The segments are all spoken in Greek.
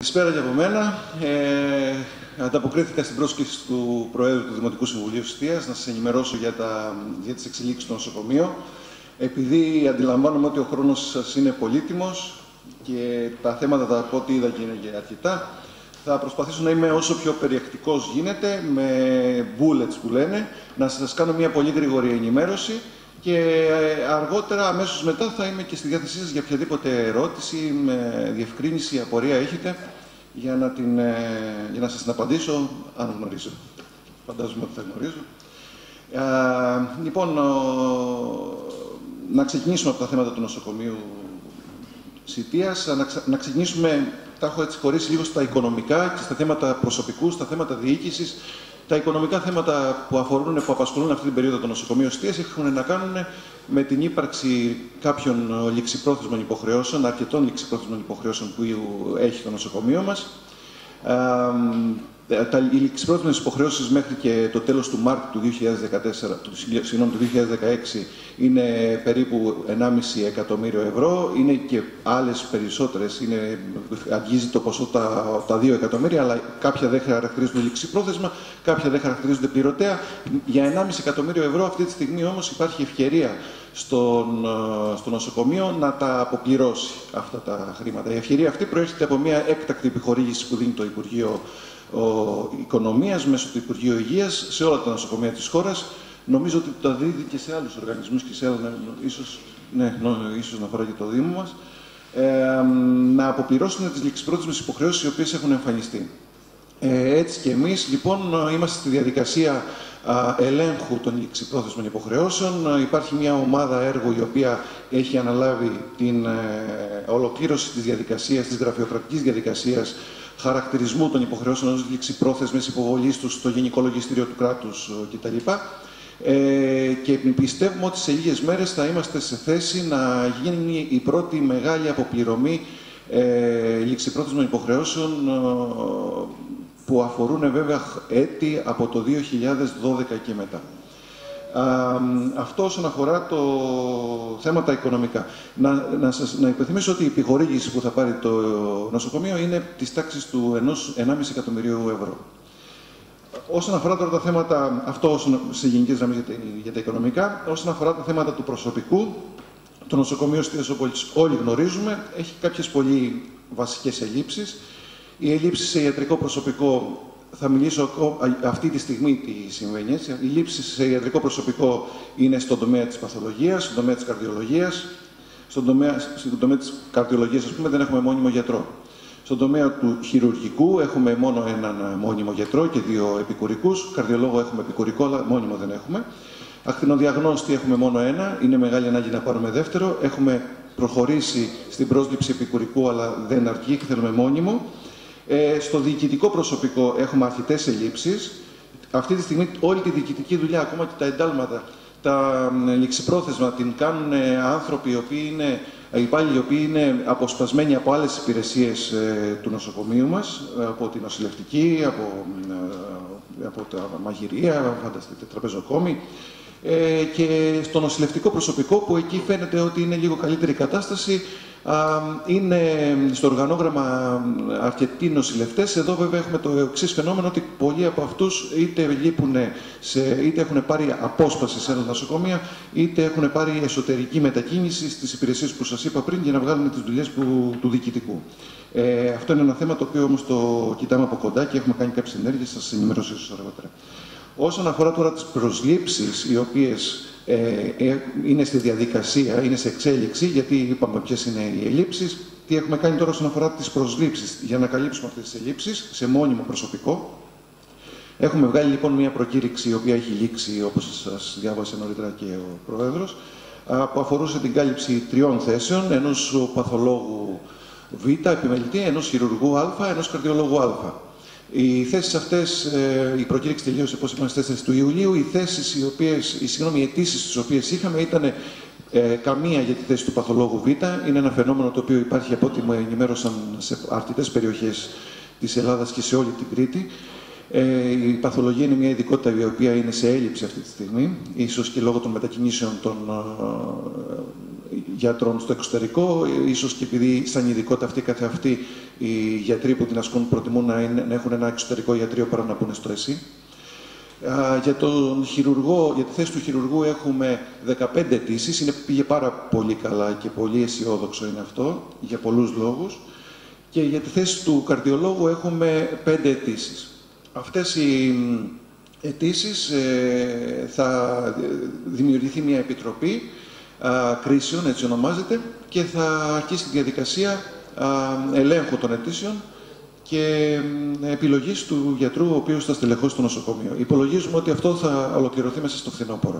Καλησπέρα και από μένα. Ανταποκρίθηκα στην πρόσκληση του Προέδρου του Δημοτικού Συμβουλίου Ιστίας να σας ενημερώσω για τις εξελίξεις στο νοσοκομείο. Επειδή αντιλαμβάνομαι ότι ο χρόνος σας είναι πολύτιμος και τα θέματα από ό,τι είδα και είναι και αρκετά, θα προσπαθήσω να είμαι όσο πιο περιεκτικός γίνεται, με bullets που λένε, να σας κάνω μια πολύ γρήγορη ενημέρωση και αργότερα, αμέσως μετά, θα είμαι και στη διάθεσή σας για οποιαδήποτε ερώτηση, διευκρίνηση, απορία έχετε, για να σας την απαντήσω, αν γνωρίζω. Φαντάζομαι ότι θα γνωρίζω. Λοιπόν, να ξεκινήσουμε από τα θέματα του νοσοκομείου Σιτίας. Να ξεκινήσουμε, τα έχω έτσι χωρίσει λίγο στα οικονομικά και στα θέματα προσωπικού, στα θέματα διοίκησης. Τα οικονομικά θέματα που απασχολούν αυτή την περίοδο το νοσοκομείο Σιτίας έχουν να κάνουν με την ύπαρξη κάποιων ληξιπρόθεσμων υποχρεώσεων, αρκετών ληξιπρόθεσμων υποχρεώσεων που έχει το νοσοκομείο μας. Οι ληξιπρόθεσμες υποχρεώσεις μέχρι και το τέλος του Μάρτιου του 2016 είναι περίπου 1,5 εκατομμύριο ευρώ. Είναι και άλλες περισσότερες. Αγγίζει το ποσό τα 2 εκατομμύρια, αλλά κάποια δεν χαρακτηρίζονται ληξιπρόθεσμα, κάποια δεν χαρακτηρίζονται πληρωτέα. Για 1,5 εκατομμύριο ευρώ αυτή τη στιγμή όμως υπάρχει ευκαιρία στο νοσοκομείο να τα αποπληρώσει αυτά τα χρήματα. Η ευκαιρία αυτή προέρχεται από μια έκτακτη επιχορήγηση που δίνει το Υπουργείο Οικονομίας μέσω του Υπουργείου Υγείας σε όλα τα νοσοκομεία της χώρας. Νομίζω ότι τα δίδει και σε άλλους οργανισμούς και σε άλλα, ίσως να αφορά και το Δήμο μας, να αποπληρώσουν τις ληξιπρόθεσμες υποχρεώσεις οι οποίες έχουν εμφανιστεί. Έτσι και εμείς, λοιπόν, είμαστε στη διαδικασία ελέγχου των ληξιπρόθεσμων υποχρεώσεων. Υπάρχει μια ομάδα έργου η οποία έχει αναλάβει την ολοκλήρωση της διαδικασίας, της γραφειοκρατικής διαδικασίας χαρακτηρισμού των υποχρεώσεων ως ληξιπρόθεσμες υποβολής τους στο Γενικό Λογιστήριο του κράτους κτλ. Και πιστεύουμε ότι σε λίγες μέρες θα είμαστε σε θέση να γίνει η πρώτη μεγάλη αποπληρωμή ληξιπρόθεσμων υποχρεώσεων που αφορούν βέβαια έτη από το 2012 και μετά. Αυτό όσον αφορά το θέμα τα οικονομικά. Να υπενθυμίσω ότι η επιχορήγηση που θα πάρει το νοσοκομείο είναι της τάξης του 1,5 εκατομμυρίου ευρώ. Όσον αφορά τώρα τα θέματα, αυτό σε γενικές γραμμές για τα οικονομικά, όσον αφορά τα θέματα του προσωπικού, το νοσοκομείο Στίας, όπως όλοι γνωρίζουμε, έχει κάποιες πολύ βασικές ελλείψεις. Οι ελλείψεις σε ιατρικό προσωπικό, θα μιλήσω αυτή τη στιγμή τι συμβαίνει έτσι. Οι λήψεις σε ιατρικό προσωπικό είναι στον τομέα της παθολογίας, στον τομέα της καρδιολογίας. Στον τομέα της καρδιολογίας, ας πούμε, δεν έχουμε μόνιμο γιατρό. Στον τομέα του χειρουργικού έχουμε μόνο έναν μόνιμο γιατρό και 2 επικουρικούς. Καρδιολόγο έχουμε επικουρικό, αλλά μόνιμο δεν έχουμε. Ακτινοδιαγνώστη έχουμε μόνο ένα. Είναι μεγάλη ανάγκη να πάρουμε δεύτερο. Έχουμε προχωρήσει στην πρόσληψη επικουρικού, αλλά δεν αρκεί και θέλουμε μόνιμο. Στο διοικητικό προσωπικό έχουμε αρκετές ελλείψεις. Αυτή τη στιγμή όλη τη διοικητική δουλειά, ακόμα και τα εντάλματα, τα ληξιπρόθεσμα την κάνουν άνθρωποι υπάλληλοι οι οποίοι είναι αποσπασμένοι από άλλες υπηρεσίες του νοσοκομείου μας, από τη νοσηλευτική, από τα μαγειρία, φανταστείτε, τραπεζοκόμοι, και στο νοσηλευτικό προσωπικό, που εκεί φαίνεται ότι είναι λίγο καλύτερη κατάσταση. Είναι στο οργανόγραμμα αρκετοί νοσηλευτές. Εδώ βέβαια έχουμε το εξής φαινόμενο, ότι πολλοί από αυτούς είτε έχουν πάρει απόσπαση σε άλλα νοσοκομεία, είτε έχουν πάρει εσωτερική μετακίνηση στις υπηρεσίες που σας είπα πριν για να βγάλουν τις δουλειές του διοικητικού. Αυτό είναι ένα θέμα το οποίο όμως το κοιτάμε από κοντά και έχουμε κάνει κάποιες ενέργειες, θα σας ενημερώσω ίσως αργότερα. Όσον αφορά τώρα τις προσλήψεις, οι οποίες είναι στη διαδικασία, είναι σε εξέλιξη, γιατί είπαμε ποιες είναι οι ελλείψεις. Τι έχουμε κάνει τώρα όσον αφορά τις προσλήψεις, για να καλύψουμε αυτές τις ελλείψεις σε μόνιμο προσωπικό. Έχουμε βγάλει λοιπόν μια προκήρυξη, η οποία έχει λήξει, όπως σας διάβασε νωρίτερα και ο Πρόεδρος, που αφορούσε την κάλυψη 3 θέσεων, ενός παθολόγου Β, επιμελητή, ενός χειρουργού Α, ενός καρδιολόγου Α. Οι θέσεις αυτές, η προκήρυξη τελείωσε, όπως είπαμε, στις 4 του Ιουλίου. Οι αιτήσεις τις οποίες είχαμε ήταν καμία για τη θέση του παθολόγου Β. Είναι ένα φαινόμενο το οποίο υπάρχει, από ό,τι μου ενημέρωσαν, σε αρκετές περιοχές της Ελλάδας και σε όλη την Κρήτη. Η παθολογία είναι μια ειδικότητα η οποία είναι σε έλλειψη αυτή τη στιγμή, ίσως και λόγω των μετακινήσεων των γιατρών στο εξωτερικό, ίσως και επειδή σαν ειδικότητα αυτή καθεαυτή οι γιατροί που την ασκούν προτιμούν να έχουν ένα εξωτερικό ιατρείο παρά να μπουν στο ΕΣΥ. Για τον χειρουργό, για τη θέση του χειρουργού έχουμε 15 αιτήσεις. Πήγε πάρα πολύ καλά και πολύ αισιόδοξο είναι αυτό, για πολλούς λόγους. Και για τη θέση του καρδιολόγου έχουμε 5 αιτήσεις. Αυτές οι αιτήσεις θα δημιουργηθεί μια επιτροπή κρίσεων, έτσι ονομάζεται, και θα αρχίσει τη διαδικασία ελέγχου των αιτήσεων και επιλογής του γιατρού ο οποίος θα στελεχώσει το νοσοκομείο. Υπολογίζουμε ότι αυτό θα ολοκληρωθεί μέσα στο φθινόπωρο.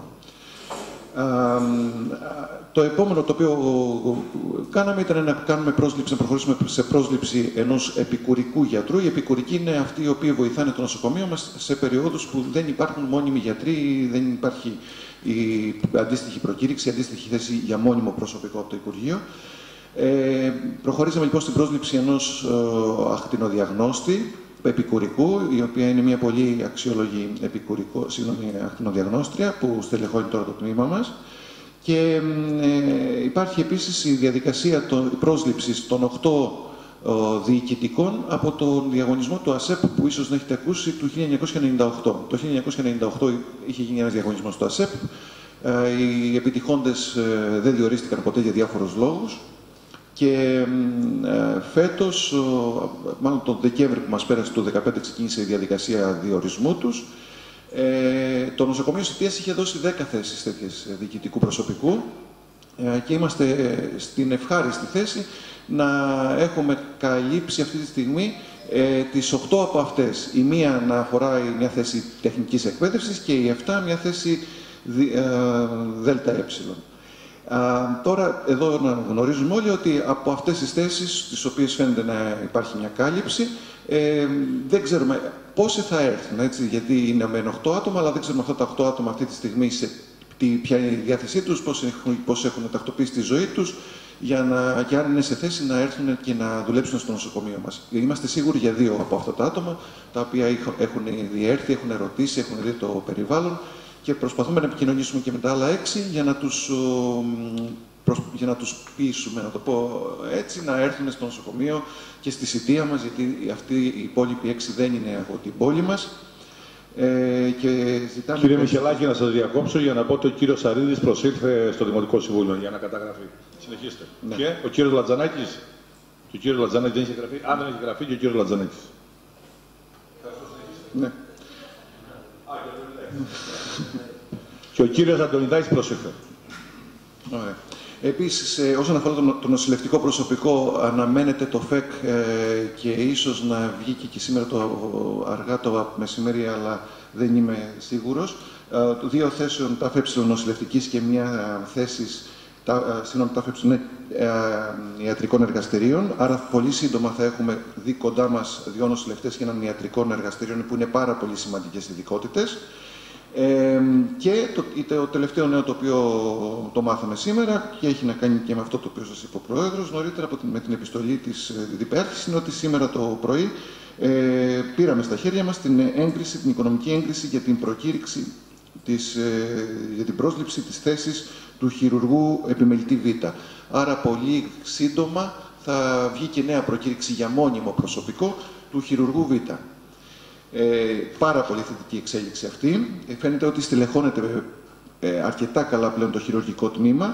Το επόμενο το οποίο κάναμε ήταν να προχωρήσουμε σε πρόσληψη ενός επικουρικού γιατρού. Οι επικουρικοί είναι αυτοί οι οποίοι βοηθάνε το νοσοκομείο μας σε περιόδους που δεν υπάρχουν μόνιμοι γιατροί, δεν υπάρχει η αντίστοιχη προκήρυξη, η αντίστοιχη θέση για μόνιμο προσωπικό από το Υπουργείο. Προχωρήσαμε λοιπόν στην πρόσληψη ενός ακτινοδιαγνώστη επικουρικού, η οποία είναι μια πολύ αξιόλογη ακτινοδιαγνώστρια που στελεχώνει τώρα το τμήμα μας. Και υπάρχει επίσης η διαδικασία πρόσληψης των 8 διοικητικών από τον διαγωνισμό του ΑΣΕΠ που ίσως να έχετε ακούσει του 1998. Το 1998 είχε γίνει ένας διαγωνισμός του ΑΣΕΠ. Οι επιτυχώντες δεν διορίστηκαν ποτέ για διάφορους λόγους. Και φέτος, μάλλον τον Δεκέμβρη που μας πέρασε το 2015, ξεκίνησε η διαδικασία διορισμού τους. Το νοσοκομείο Σιτίας είχε δώσει 10 θέσεις τέτοιες διοικητικού προσωπικού και είμαστε στην ευχάριστη θέση να έχουμε καλύψει αυτή τη στιγμή τις 8 από αυτές. Η μία να αφορά μια θέση τεχνικής εκπαίδευσης και η 7 μια θέση ΔΕ. Τώρα, εδώ να γνωρίζουμε όλοι ότι από αυτές τις θέσεις, τις οποίες φαίνεται να υπάρχει μια κάλυψη, δεν ξέρουμε πόσοι θα έρθουν, έτσι, γιατί είναι με 8 άτομα, αλλά δεν ξέρουμε αυτά τα 8 άτομα αυτή τη στιγμή ποια είναι η διάθεσή τους, πώς έχουν τακτοποιήσει τη ζωή τους, και αν είναι σε θέση να έρθουν και να δουλέψουν στο νοσοκομείο μας. Είμαστε σίγουροι για 2 από αυτά τα άτομα, τα οποία έχουν διέρθει, έχουν ερωτήσει, έχουν δει το περιβάλλον, και προσπαθούμε να επικοινωνήσουμε και με τα άλλα 6 για να τους πείσουμε, να το πω έτσι, να έρθουν στο νοσοκομείο και στη Σιτία μας, γιατί αυτοί οι υπόλοιποι 6 δεν είναι από την πόλη μας. Κύριε Μιχελάκη, να σας διακόψω για να πω ότι ο κύριος Σαρίδης προσήλθε στο Δημοτικό Συμβούλιο για να καταγραφεί. Συνεχίστε. Ναι. Και ο κύριος Λατζανάκης. Και ο κύριος Λατζανάκης δεν είχε γραφεί. Αν δεν έχει γραφεί, και ο κύριος Λατζανάκης. Ναι. Και ο κύριος Αντωνιδάκης προσήλθε. Ωραία. Επίσης, όσον αφορά το νοσηλευτικό προσωπικό, αναμένεται το ΦΕΚ και ίσως να βγήκε και σήμερα αργά το μεσημέρι, αλλά δεν είμαι σίγουρος. 2 θέσεων ΤΑΦΕ νοσηλευτικής και μια θέση ΤΑΦΕ ιατρικών εργαστηρίων. Άρα, πολύ σύντομα θα έχουμε δει κοντά μας 2 νοσηλευτές και έναν ιατρικών εργαστηρίων, που είναι πάρα πολύ σημαντικές ειδικότητες. Και το τελευταίο νέο το οποίο το μάθαμε σήμερα και έχει να κάνει και με αυτό το οποίο σας είπε ο Πρόεδρος νωρίτερα με την επιστολή της Διπεάρχης, είναι ότι σήμερα το πρωί πήραμε στα χέρια μας την οικονομική έγκριση για την προκήρυξη για την πρόσληψη της θέσης του χειρουργού επιμελητή Β. Άρα πολύ σύντομα θα βγει και νέα προκήρυξη για μόνιμο προσωπικό του χειρουργού Β. Πάρα πολύ θετική εξέλιξη αυτή. Φαίνεται ότι στελεχώνεται αρκετά καλά πλέον το χειρουργικό τμήμα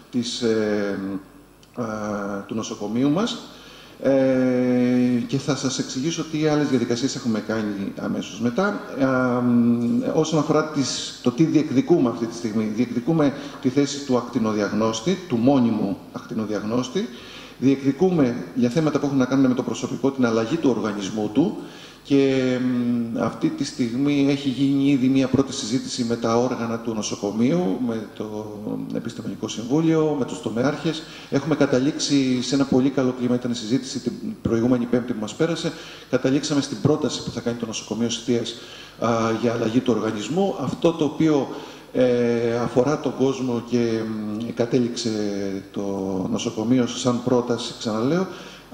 του νοσοκομείου μας και θα σας εξηγήσω τι άλλες διαδικασίες έχουμε κάνει αμέσως μετά. Όσον αφορά το τι διεκδικούμε αυτή τη στιγμή, διεκδικούμε τη θέση του ακτινοδιαγνώστη, του μόνιμου ακτινοδιαγνώστη, διεκδικούμε για θέματα που έχουν να κάνουν με το προσωπικό την αλλαγή του οργανισμού του. Και αυτή τη στιγμή έχει γίνει ήδη μια πρώτη συζήτηση με τα όργανα του νοσοκομείου, με το Επιστημονικό Συμβούλιο, με τους τομεάρχες. Έχουμε καταλήξει σε ένα πολύ καλό κλίμα, ήταν η συζήτηση την προηγούμενη Πέμπτη που μας πέρασε. Καταλήξαμε στην πρόταση που θα κάνει το νοσοκομείο Σιτίας για αλλαγή του οργανισμού. Αυτό το οποίο αφορά τον κόσμο και κατέληξε το νοσοκομείο σαν πρόταση, ξαναλέω,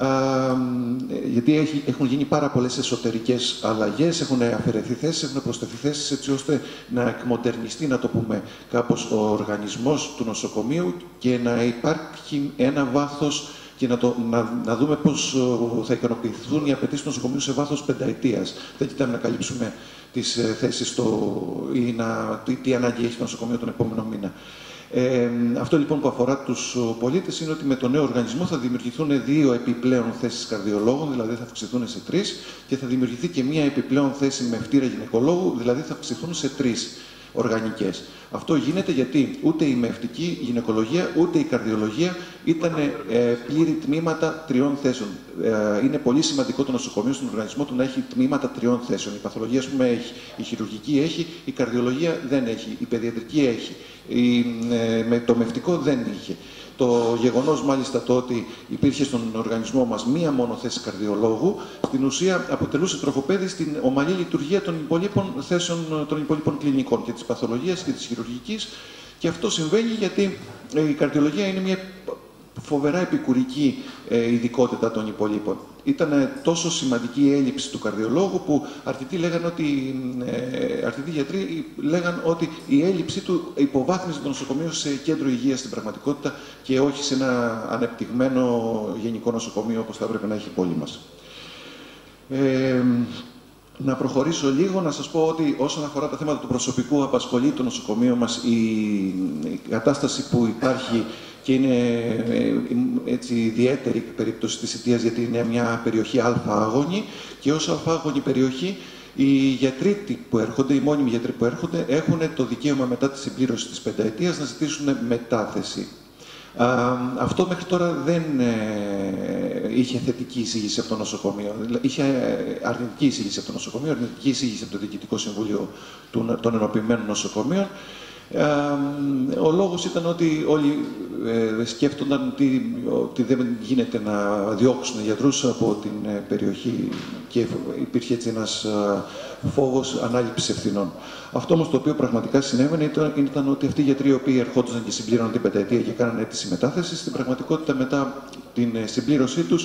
γιατί έχουν γίνει πάρα πολλές εσωτερικές αλλαγές, έχουν αφαιρεθεί θέσεις, έχουν προσθεθεί θέσεις έτσι ώστε να εκμοντερνιστεί, να το πούμε κάπως, ο οργανισμός του νοσοκομείου και να υπάρχει ένα βάθος και να δούμε πώς θα ικανοποιηθούν οι απαιτήσεις του νοσοκομείου σε βάθος πενταετίας. Δεν κοιτάμε να καλύψουμε τις θέσεις ή τι ανάγκη έχει το νοσοκομείο τον επόμενο μήνα. Αυτό λοιπόν που αφορά τους πολίτες είναι ότι με τον νέο οργανισμό θα δημιουργηθούν 2 επιπλέον θέσεις καρδιολόγων, δηλαδή θα αυξηθούν σε 3, και θα δημιουργηθεί και μία επιπλέον θέση μευτήρα γυναικολόγου, δηλαδή θα αυξηθούν σε 3 οργανικές. Αυτό γίνεται γιατί ούτε η μευτική γυναικολογία ούτε η καρδιολογία ήταν πλήρη τμήματα 3 θέσεων. Είναι πολύ σημαντικό το νοσοκομείο στον οργανισμό του να έχει τμήματα 3 θέσεων. Η παθολογία, ας πούμε, έχει, η χειρουργική έχει, η καρδιολογία δεν έχει, η παιδιατρική έχει, το μευτικό δεν είχε. Το γεγονός μάλιστα το ότι υπήρχε στον οργανισμό μας μία μόνο θέση καρδιολόγου, στην ουσία αποτελούσε τροχοπέδι στην ομαλή λειτουργία των υπολείπων θέσεων, των υπολείπων κλινικών και της παθολογίας και της χειρουργικής. Και αυτό συμβαίνει γιατί η καρδιολογία είναι μια φοβερά επικουρική ειδικότητα των υπολείπων. Ήταν τόσο σημαντική η έλλειψη του καρδιολόγου που αρκετοί γιατροί λέγαν ότι η έλλειψή του υποβάθμιζε το νοσοκομείο σε κέντρο υγείας στην πραγματικότητα και όχι σε ένα ανεπτυγμένο γενικό νοσοκομείο όπως θα έπρεπε να έχει η πόλη μας. Να προχωρήσω λίγο, να σας πω ότι όσον αφορά τα θέματα του προσωπικού, απασχολεί το νοσοκομείο μας η κατάσταση που υπάρχει και είναι έτσι ιδιαίτερη περίπτωση της Ιττίας, γιατί είναι μια περιοχή αλφα-άγωνη και ως αλφα-άγωνη περιοχή οι γιατροί που έρχονται, οι μόνιμοι γιατροί που έρχονται, έχουν το δικαίωμα μετά τη συμπλήρωση της πενταετίας να ζητήσουν μετάθεση. Αυτό μέχρι τώρα δεν είχε θετική εισήγηση από το νοσοκομείο. Είχε αρνητική εισήγηση από το νοσοκομείο, αρνητική εισήγηση από το Διοικητικό Συμβούλιο των Ενοποιημένων Νοσοκομείων. Ο λόγος ήταν ότι όλοι σκέφτονταν ότι δεν γίνεται να διώξουν γιατρούς από την περιοχή και υπήρχε έτσι ένας φόβος ανάληψης ευθυνών. Αυτό όμως το οποίο πραγματικά συνέβαινε ήταν ότι αυτοί οι γιατροί οι οποίοι ερχόντουσαν και συμπλήρωναν την πενταετία και κάνανε αίτηση μετάθεση, στην πραγματικότητα μετά την συμπλήρωσή τους,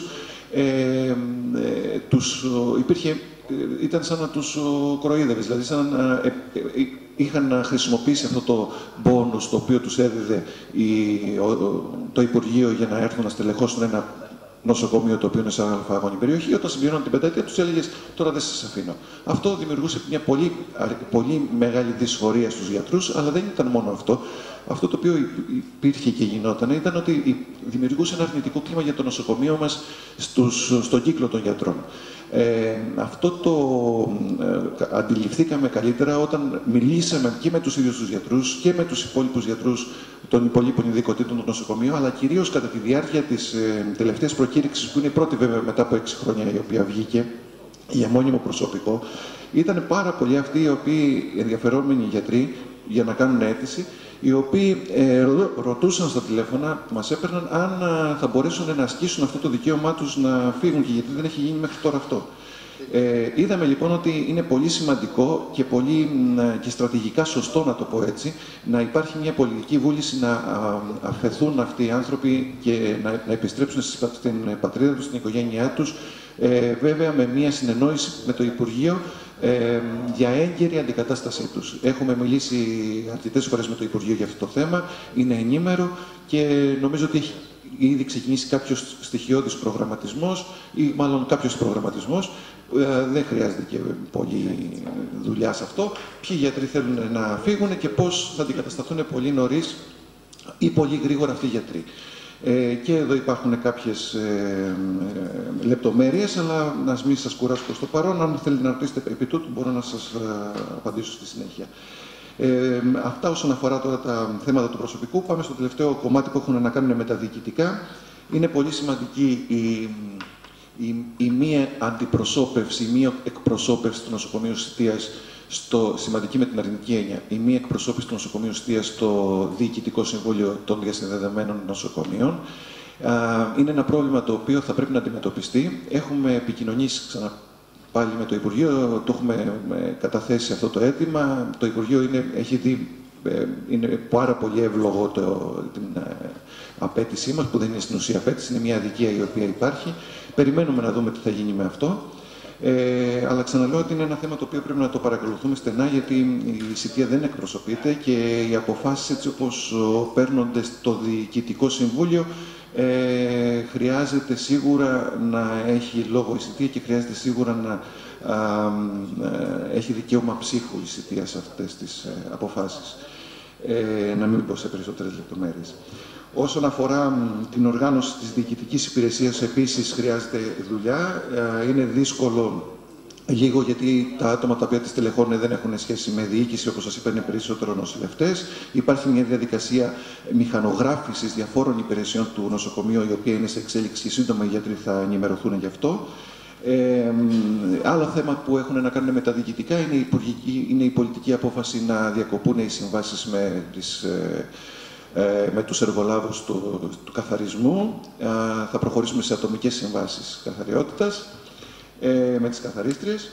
ήταν σαν να τους κοροϊδεύε, δηλαδή σαν να είχαν χρησιμοποιήσει αυτό το μπόνους το οποίο τους έδιδε το Υπουργείο για να έρθουν να στελεχώσουν ένα νοσοκομείο το οποίο είναι σε αλφα-άγωνη περιοχή. Όταν συμπληρώνουν την πενταετία, τους έλεγες τώρα δεν σας αφήνω. Αυτό δημιουργούσε μια πολύ μεγάλη δυσφορία στους γιατρούς, αλλά δεν ήταν μόνο αυτό. Αυτό το οποίο υπήρχε και γινόταν ήταν ότι δημιουργούσε ένα αρνητικό κλίμα για το νοσοκομείο μας στον κύκλο των γιατρών. Αυτό το αντιληφθήκαμε καλύτερα όταν μιλήσαμε και με τους ίδιους τους γιατρούς και με τους υπόλοιπους γιατρούς των υπολείπων ειδικοτήτων του νοσοκομείου, αλλά κυρίως κατά τη διάρκεια της τελευταίας προκήρυξης, που είναι η πρώτη βέβαια μετά από 6 χρόνια η οποία βγήκε για μόνιμο προσωπικό. Ήταν πάρα πολλοί αυτοί οι οποίοι ενδιαφερόμενοι γιατροί για να κάνουν αίτηση, οι οποίοι ρωτούσαν στα τηλέφωνα που μας έπαιρναν αν θα μπορέσουν να ασκήσουν αυτό το δικαίωμά τους να φύγουν, και γιατί δεν έχει γίνει μέχρι τώρα αυτό. Είδαμε λοιπόν ότι είναι πολύ σημαντικό και στρατηγικά σωστό, να το πω έτσι, να υπάρχει μια πολιτική βούληση να αφαιθούν αυτοί οι άνθρωποι και να επιστρέψουν στην πατρίδα τους, στην οικογένειά τους, βέβαια με μια συνεννόηση με το Υπουργείο για έγκαιρη αντικατάστασή τους. Έχουμε μιλήσει αρκετές φορές με το Υπουργείο για αυτό το θέμα, είναι ενήμερο και νομίζω ότι έχει ήδη ξεκινήσει κάποιος στοιχειώδης προγραμματισμός ή μάλλον κάποιος προγραμματισμός. Δεν χρειάζεται και πολλή δουλειά σε αυτό. Ποιοι γιατροί θέλουν να φύγουν και πώς θα αντικατασταθούν πολύ νωρίς ή πολύ γρήγορα αυτοί οι γιατροί. Και εδώ υπάρχουν κάποιες λεπτομέρειες, αλλά να μην σας κουράσω προς το παρόν. Αν θέλετε να ρωτήσετε επί τούτου, μπορώ να σας απαντήσω στη συνέχεια. Αυτά όσον αφορά τώρα τα θέματα του προσωπικού. Πάμε στο τελευταίο κομμάτι που έχουν να κάνουν με τα διοικητικά. Είναι πολύ σημαντική η μία αντιπροσώπευση, η μία εκπροσώπευση του νοσοκομείου Ιττίας, σημαντική με την αρνητική έννοια, η μία εκπροσώπηση του νοσοκομείου Ιττίας στο Διοικητικό Συμβούλιο των Διασυνδεδεμένων Νοσοκομείων. Είναι ένα πρόβλημα το οποίο θα πρέπει να αντιμετωπιστεί. Έχουμε επικοινωνήσει πάλι με το Υπουργείο, το έχουμε καταθέσει αυτό το αίτημα. Το Υπουργείο έχει δει είναι πάρα πολύ εύλογο την απέτησή μας, που δεν είναι στην ουσία απέτηση, είναι μια αδικία η οποία υπάρχει. Περιμένουμε να δούμε τι θα γίνει με αυτό. Αλλά ξαναλέω ότι είναι ένα θέμα το οποίο πρέπει να το παρακολουθούμε στενά, γιατί η Σιτία δεν εκπροσωπείται και οι αποφάσεις, έτσι όπως παίρνονται στο Διοικητικό Συμβούλιο, χρειάζεται σίγουρα να έχει λόγο η Σιτία και χρειάζεται σίγουρα να έχει δικαίωμα ψήφου η Σιτία σε αυτές τις αποφάσεις. Να μην πω σε περισσότερες λεπτομέρειες. Όσον αφορά την οργάνωση της διοικητικής υπηρεσίας, επίσης χρειάζεται δουλειά. Είναι δύσκολο λίγο, γιατί τα άτομα τα οποία τις τελεχώνουν δεν έχουν σχέση με διοίκηση, όπως σας είπα, είναι περισσότερο νοσηλευτές. Υπάρχει μια διαδικασία μηχανογράφησης διαφόρων υπηρεσιών του νοσοκομείου, η οποία είναι σε εξέλιξη και σύντομα οι γιατροί θα ενημερωθούν γι' αυτό. Άλλο θέμα που έχουν να κάνουν με τα διοικητικά είναι η πολιτική απόφαση να διακοπούν οι συμβάσεις με τους εργολάβους του καθαρισμού. Θα προχωρήσουμε σε ατομικές συμβάσεις καθαριότητας με τις καθαρίστριες.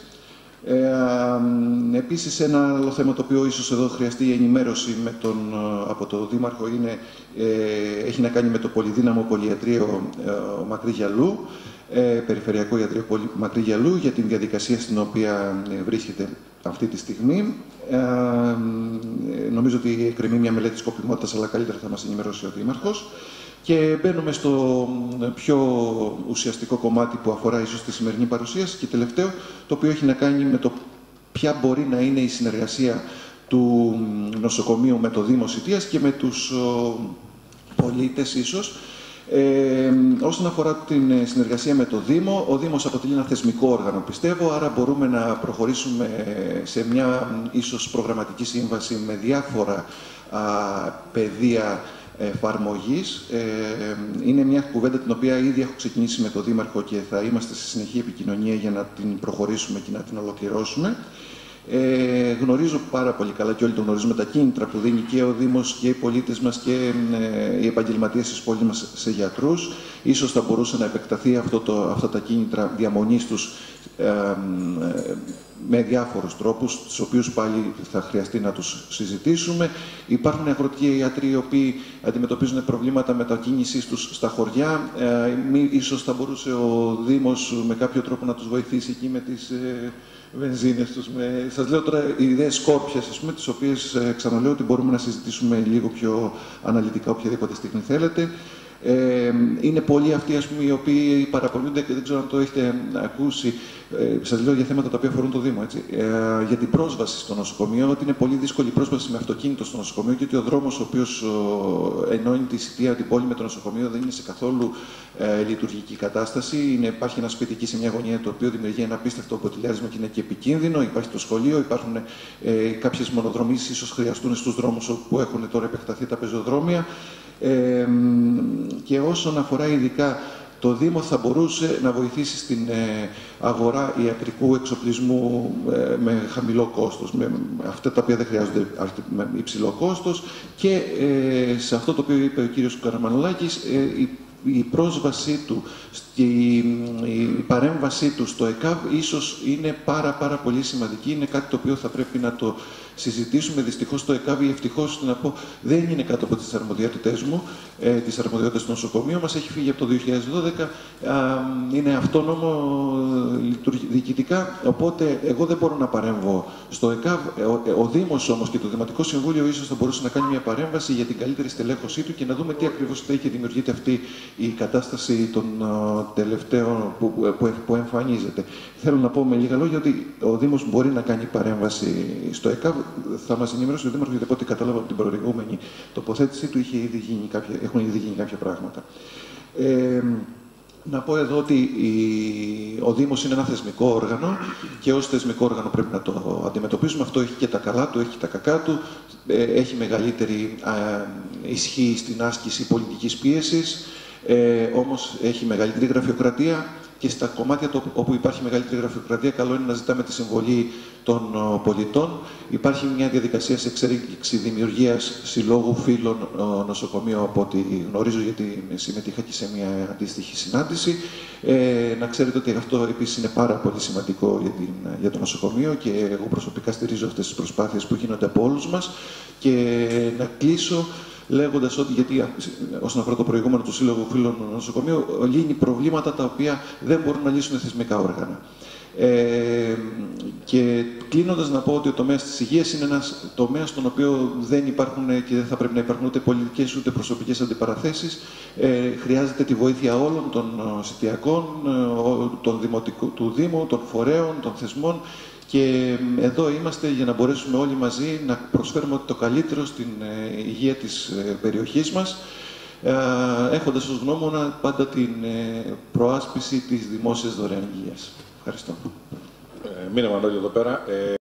Επίσης, ένα άλλο θέμα το οποίο ίσως εδώ χρειαστεί η ενημέρωση από τον Δήμαρχο έχει να κάνει με το πολυδύναμο πολυιατρείο Μακρύ Γιαλού, Περιφερειακό Ιατρείο Μακρύ Γιαλού, για την διαδικασία στην οποία βρίσκεται αυτή τη στιγμή. Νομίζω ότι εκκρεμεί μια μελέτη σκοπιμότητας, αλλά καλύτερα θα μας ενημερώσει ο Δήμαρχος. Και μπαίνουμε στο πιο ουσιαστικό κομμάτι που αφορά ίσως τη σημερινή παρουσίαση και τελευταίο, το οποίο έχει να κάνει με το ποια μπορεί να είναι η συνεργασία του νοσοκομείου με το Δήμο Σιτίας και με τους πολίτες ίσως. Όσον αφορά την συνεργασία με το Δήμο, ο Δήμος αποτελεί ένα θεσμικό όργανο, πιστεύω, άρα μπορούμε να προχωρήσουμε σε μια ίσως προγραμματική σύμβαση με διάφορα πεδία εφαρμογής. Είναι μια κουβέντα την οποία ήδη έχω ξεκινήσει με τον Δήμαρχο και θα είμαστε σε συνεχή επικοινωνία για να την προχωρήσουμε και να την ολοκληρώσουμε. Γνωρίζω πάρα πολύ καλά, και όλοι το γνωρίζουμε, τα κίνητρα που δίνει και ο Δήμος και οι πολίτες μας και οι επαγγελματίες της πόλης μας σε γιατρούς. Ίσως θα μπορούσε να επεκταθεί αυτά τα κίνητρα διαμονής τους με διάφορους τρόπους, τους οποίους πάλι θα χρειαστεί να τους συζητήσουμε. Υπάρχουν αγροτικοί ιατροί οι οποίοι αντιμετωπίζουν προβλήματα μετακίνησης τους στα χωριά. Ίσως θα μπορούσε ο Δήμος με κάποιο τρόπο να τους βοηθήσει εκεί με τις βενζίνες τους. Σας λέω τώρα ιδέες σκόρπιας, ας πούμε, τις οποίες ξαναλέω ότι μπορούμε να συζητήσουμε λίγο πιο αναλυτικά οποιαδήποτε στιγμή θέλετε. Είναι πολλοί αυτοί, ας πούμε, οι οποίοι παραπονιούνται και δεν ξέρω αν το έχετε ακούσει. Σας λέω για θέματα τα οποία αφορούν το Δήμο, έτσι. Για την πρόσβαση στο νοσοκομείο, ότι είναι πολύ δύσκολη η πρόσβαση με αυτοκίνητο στο νοσοκομείο και ότι ο δρόμος ο οποίος ενώνει τη Σιτία, την πόλη με το νοσοκομείο, δεν είναι σε καθόλου λειτουργική κατάσταση. Υπάρχει ένα σπίτι εκεί σε μια γωνία, το οποίο δημιουργεί ένα απίστευτο ποτηλιάρισμα και είναι και επικίνδυνο. Υπάρχει το σχολείο, υπάρχουν κάποιες μονοδρομήσεις, ίσως χρειαστούν στους δρόμους που έχουν τώρα επεκταθεί τα πεζοδρόμια. Και όσον αφορά ειδικά το Δήμο, θα μπορούσε να βοηθήσει στην αγορά ιατρικού εξοπλισμού με χαμηλό κόστος, με αυτά τα οποία δεν χρειάζονται με υψηλό κόστος, και σε αυτό το οποίο είπε ο κύριος Καραμανολάκης, η πρόσβασή του, η παρέμβασή του στο ΕΚΑΒ ίσως είναι πάρα πολύ σημαντική. Είναι κάτι το οποίο θα πρέπει να το συζητήσουμε. Δυστυχώς το ΕΚΑΒ, ή ευτυχώς να πω, δεν είναι κάτω από τις αρμοδιότητες μου, τις αρμοδιότητες του νοσοκομείου μας. Έχει φύγει από το 2012, είναι αυτόνομο διοικητικά, οπότε εγώ δεν μπορώ να παρέμβω στο ΕΚΑΒ. Ο Δήμος όμως και το Δημοτικό Συμβούλιο ίσως θα μπορούσε να κάνει μια παρέμβαση για την καλύτερη στελέχωσή του και να δούμε τι ακριβώς φταίει και δημιουργείται αυτή η κατάσταση των τελευταίων που εμφανίζεται. Θέλω να πω με λίγα λόγια ότι ο Δήμος μπορεί να κάνει παρέμβαση στο ΕΚΑΒ. Θα μας ενημερώσει ο Δήμαρχος, γιατί από ό,τι κατάλαβα από την προηγούμενη τοποθέτησή του έχουν ήδη γίνει κάποια πράγματα. Να πω εδώ ότι ο Δήμος είναι ένα θεσμικό όργανο και ως θεσμικό όργανο πρέπει να το αντιμετωπίζουμε. Αυτό έχει και τα καλά του, έχει και τα κακά του. Έχει μεγαλύτερη ισχύ στην άσκηση πολιτικής πίεσης, όμως έχει μεγαλύτερη γραφειοκρατία και στα κομμάτια όπου υπάρχει μεγαλύτερη γραφειοκρατία, καλό είναι να ζητάμε τη συμβολή των πολιτών. Υπάρχει μια διαδικασία σε εξέλιξη δημιουργίας συλλόγου φίλων νοσοκομείου, από ό,τι γνωρίζω, γιατί συμμετείχα και σε μια αντίστοιχη συνάντηση. Να ξέρετε ότι αυτό επίσης είναι πάρα πολύ σημαντικό για το νοσοκομείο και εγώ προσωπικά στηρίζω αυτές τις προσπάθειες που γίνονται από όλους μας. Και να κλείσω λέγοντας ότι, γιατί όσον αφορά το προηγούμενο του Σύλλογου Φίλων Νοσοκομείου, λύνει προβλήματα τα οποία δεν μπορούν να λύσουν θεσμικά όργανα. Και κλείνοντας, να πω ότι ο τομέας της υγείας είναι ένας τομέας στον οποίο δεν υπάρχουν και δεν θα πρέπει να υπάρχουν ούτε πολιτικές ούτε προσωπικές αντιπαραθέσεις. Χρειάζεται τη βοήθεια όλων των σιτιακών, του Δήμου, των φορέων, των θεσμών. Και εδώ είμαστε για να μπορέσουμε όλοι μαζί να προσφέρουμε το καλύτερο στην υγεία της περιοχής μας, έχοντας ως γνώμονα πάντα την προάσπιση της δημόσιας δωρεάν υγείας. Ευχαριστώ. Μείνε Μανώλη εδώ πέρα.